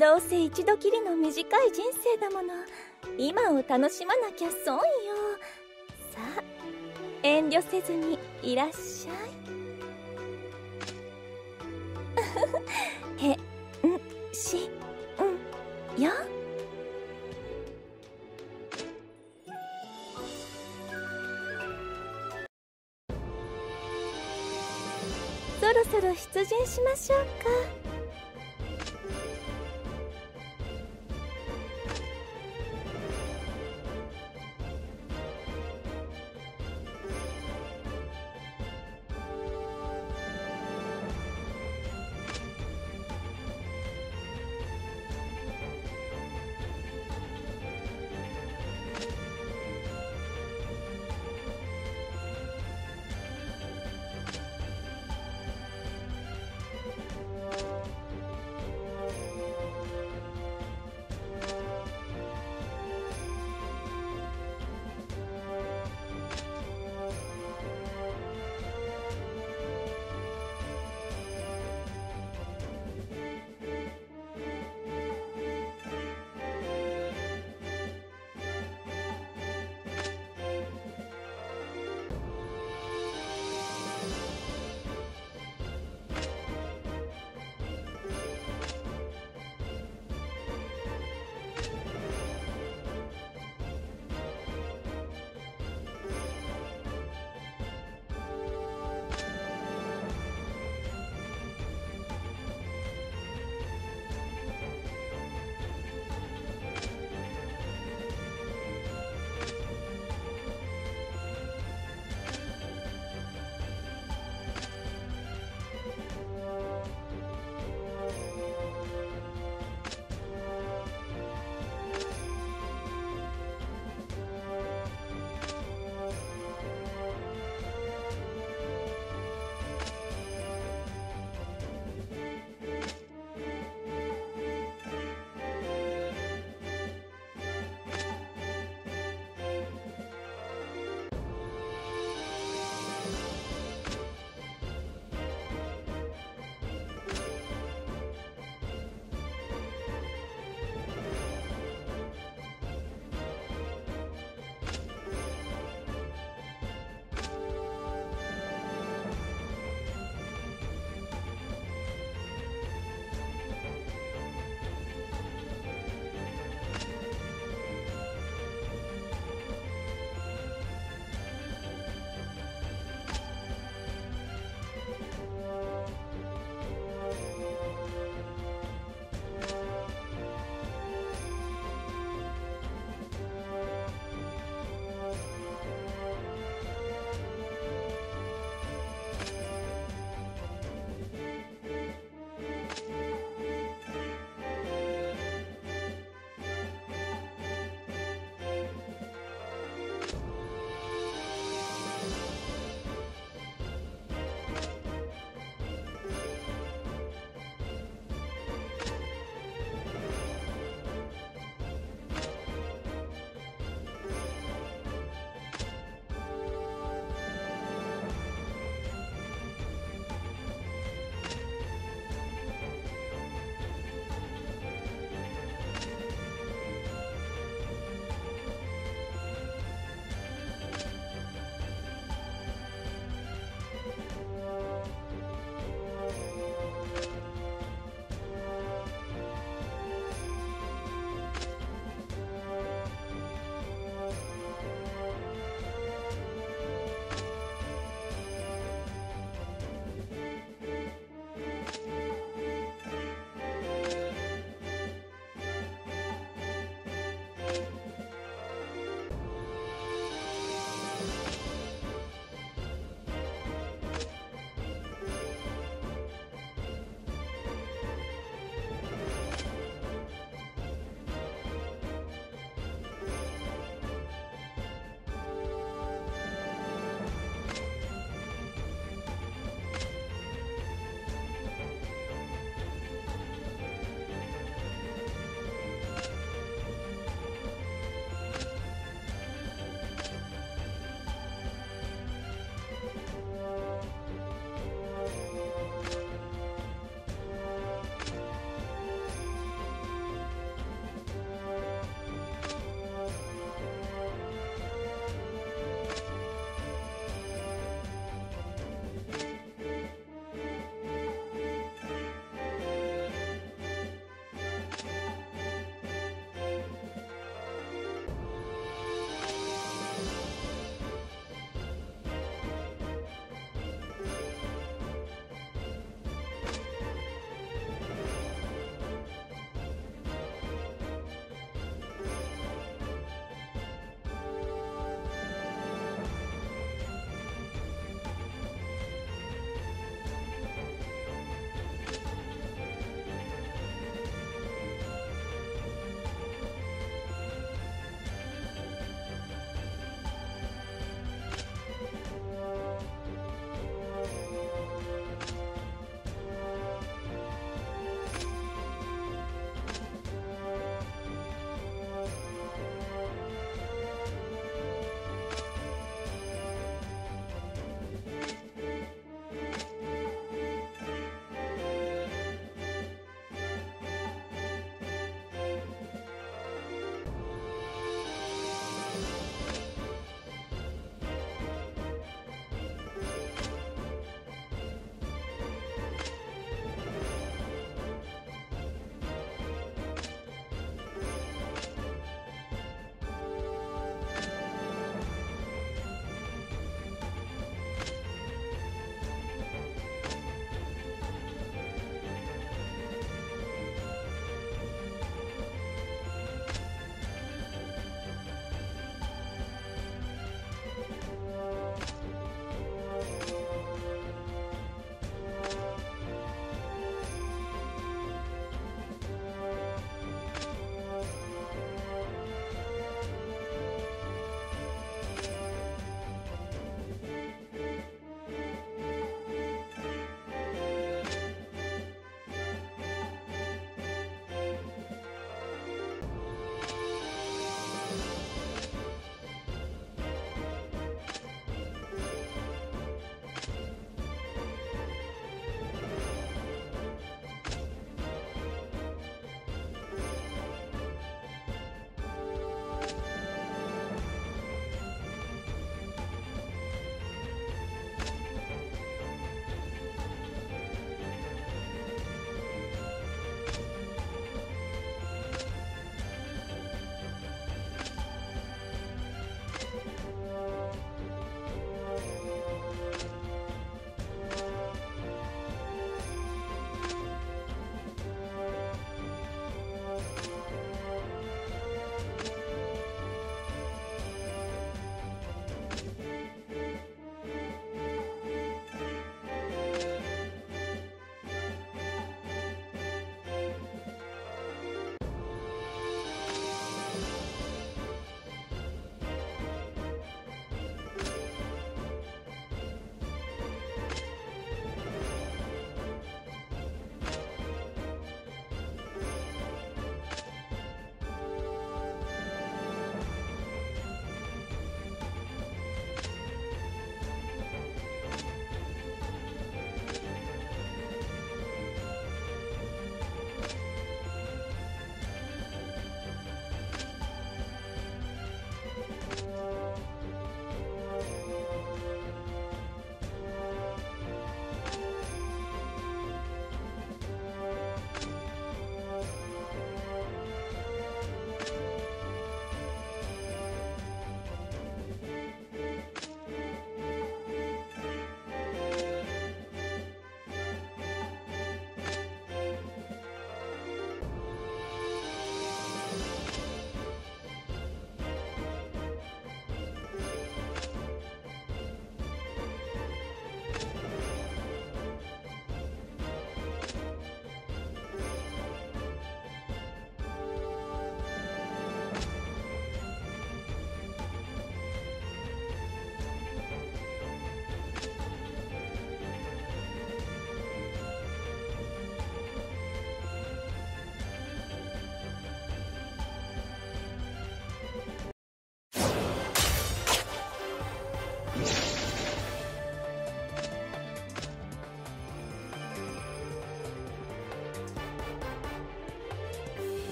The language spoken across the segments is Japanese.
どうせ一度きりの短い人生だもの。今を楽しまなきゃ損よ。さあ、遠慮せずにいらっしゃい。へんしんよ。そろそろ出陣しましょうか。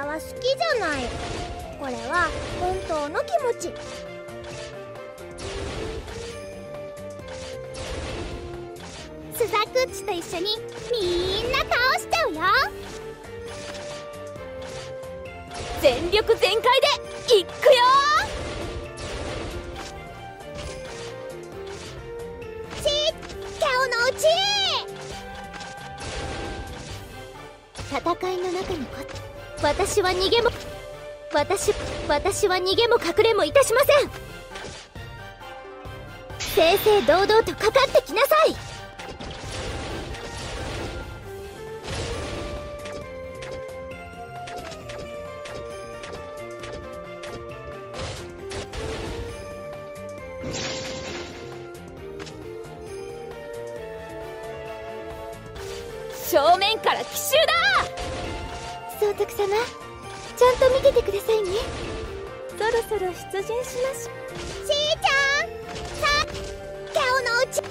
は好きじゃない。これは本当の気持ち。スザクッチと一緒にみんな倒しちゃうよ。 全力全開でいっくよー。キャオのうち。戦いの中に私は逃げも隠れもいたしません。正々堂々とかかってきなさい。 正面から奇襲だ。 総督様、ちゃんと見ててくださいね。 そろそろ出陣しましょう。 しーちゃん、さあ、キャオのうち。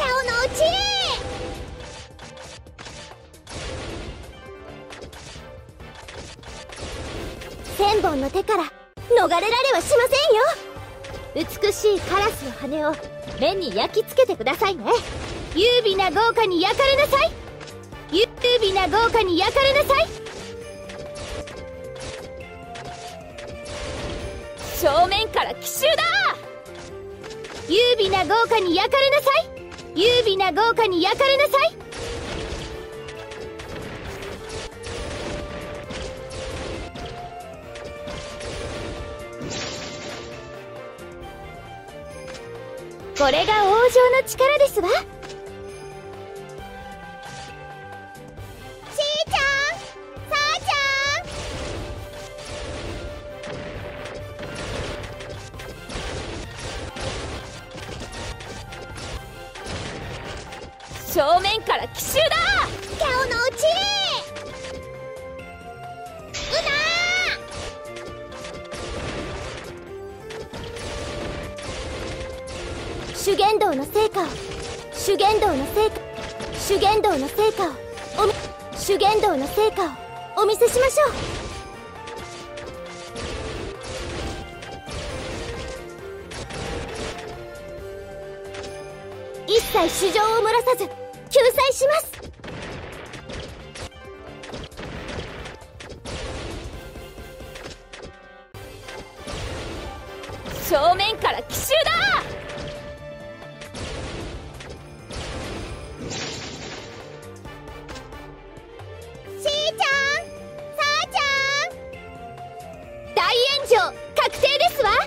千本の手から逃れられはしませんよ。美しいカラスの羽を麺に焼き付けてくださいね。優美な豪華に焼かれなさい。優美な豪華に焼かれなさい。 正面から奇襲だ。 優美な豪華に焼かれなさい。優美な豪華に焼かれなさい。これが王城の力ですわ。 正面から奇襲だ。 キャオのうち。修験道の成果をお見せしましょう。一切主情を漏らさず救済します。 正面から奇襲だ。 しーちゃん、さあちゃん、大炎上確定ですわ。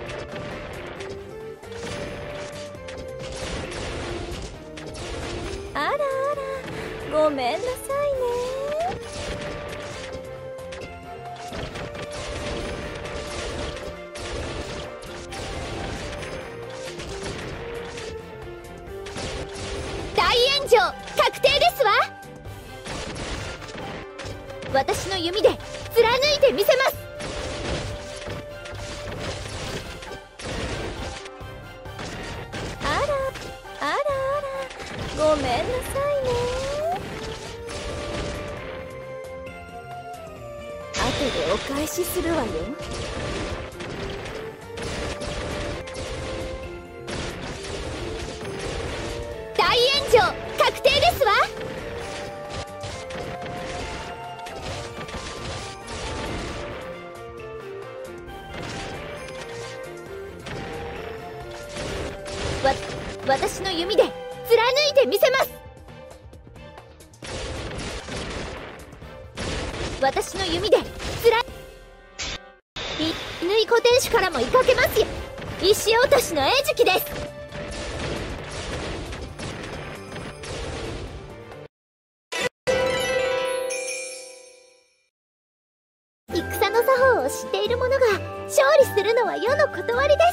あらあら、ごめんなさいね。 大炎上確定ですわ。私の弓で貫いてみせます。 あらあらあら、ごめんなさいね。後でお返しするわよ。 大炎上確定ですわ。私の弓で貫いてみせます。私の弓で乾古天守からも追いかけますよ。石落としの餌食です。戦の作法を知っている者が勝利するのは世の断りです。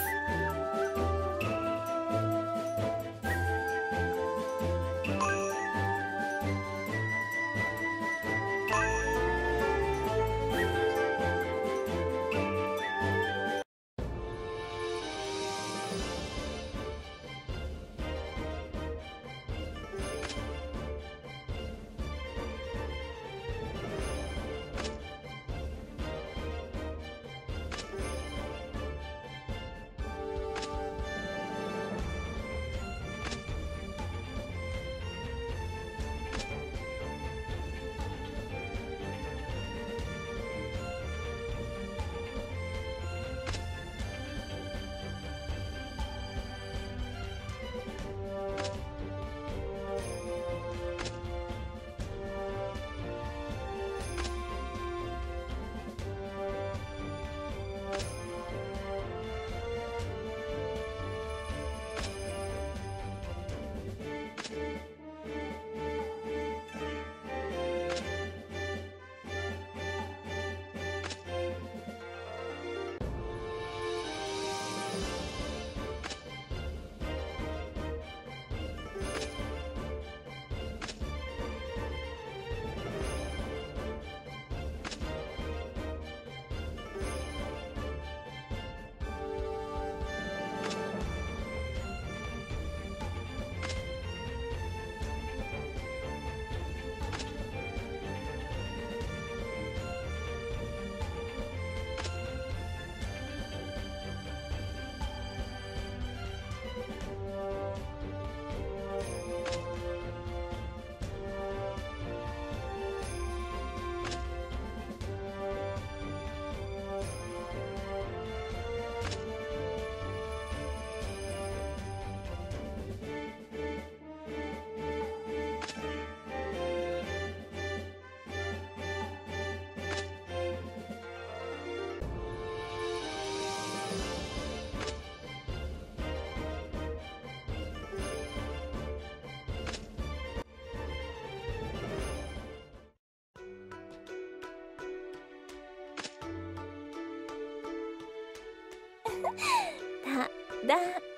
だ